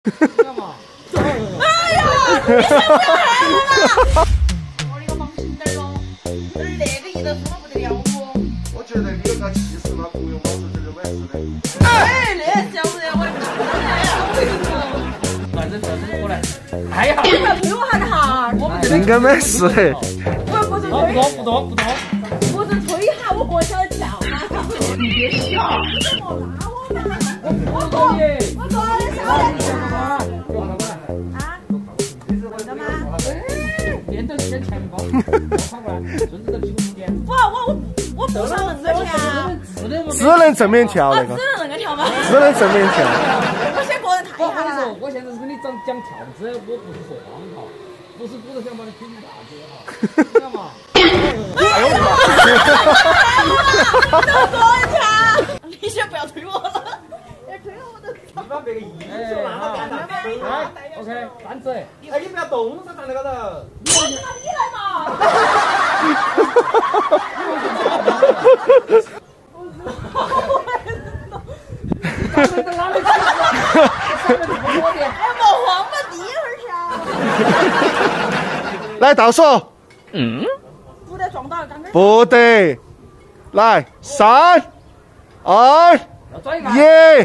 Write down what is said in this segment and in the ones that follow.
干嘛？哎呀！你想不要害我了？我那个忙心点喽，那个一头说不得了哦。 我觉得你有个气势嘛，不用老子这个晚事的。哎，那小子我反正过来。哎呀！你要推我下的哈， 应该没事的。 不动。我是推一下我过小的跳嘛。你别笑。怎么拉我呢？我坐的小的跳。啊？为什么？面对先前方，我跑过来，顺着这屁股中间。我不想恁个跳。 只能正面跳那个。 只能那个跳吗？ 只能正面跳。 我先过来抬一下了。 我现在是跟你讲跳姿，我不是说光跑，不是鼓着想把你推进大街哈，知道吗？ 哎呦我的妈！你先不要推我了，要推我都。 你把别个衣服拿到干啥？OK， 站直。哎，你不要动噻，站那个头。 你来嘛！哎，莫慌嘛，第一会儿跳。 来倒数。 不得撞到，刚刚。 不得。来，3、2、1。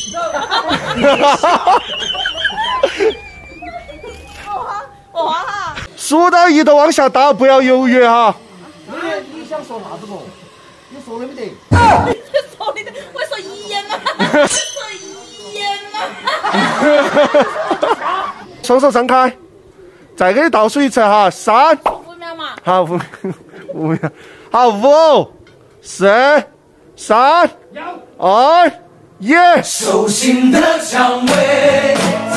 我慌哈。 数到1都往下倒，不要犹豫哈。 你想说啥子不？你说了没得？ 你说的，我说遗言嘛，说遗言嘛。 双手张开，再给你倒数一次哈，3。 5秒嘛。 好，5秒。好，5、4、3、2、1。 手心的蔷薇。